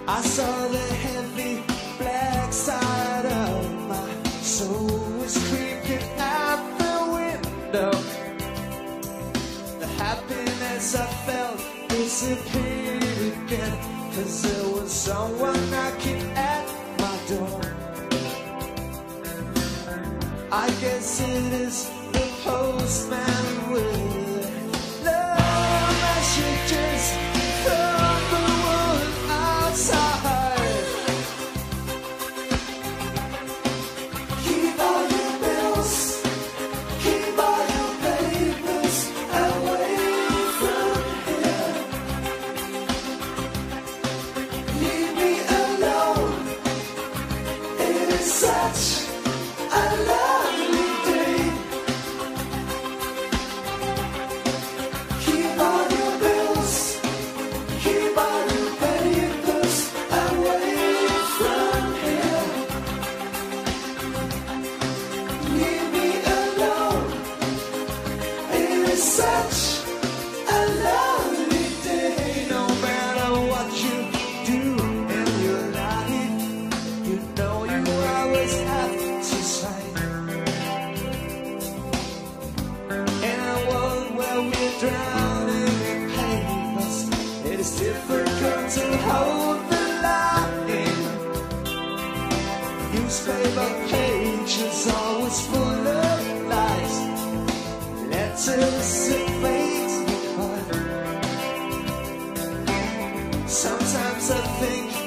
I saw the heavy black side of my soul was creeping out the window. The happiness I felt disappeared again, 'cause there was someone knocking at my door. I guess it is the postman with love messages from the world outside. Keep all your bills, keep all your papers away from here. Leave me alone. It is such a lovely day. Keep all your bills, keep all your papers away from here. Leave me alone. It is such a lovely day. No matter what you do in your life, you know you always have to say. In a world where we're drowning in papers, it is difficult to hold the line. Newspaper pages always full of lies, letters and fate. Sometimes I think